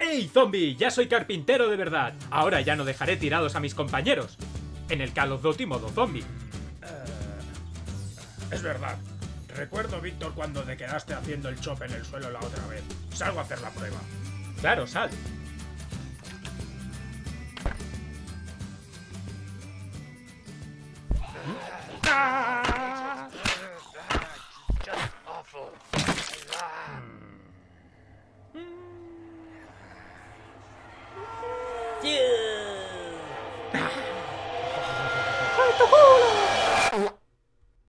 ¡Ey, zombie! Ya soy carpintero de verdad. Ahora ya no dejaré tirados a mis compañeros. En el Call of Duty modo zombie. Es verdad. Recuerdo, Víctor, cuando te quedaste haciendo el chop en el suelo la otra vez. Salgo a hacer la prueba. Claro, sal. ¡Ah! ¡Ay, tu culo!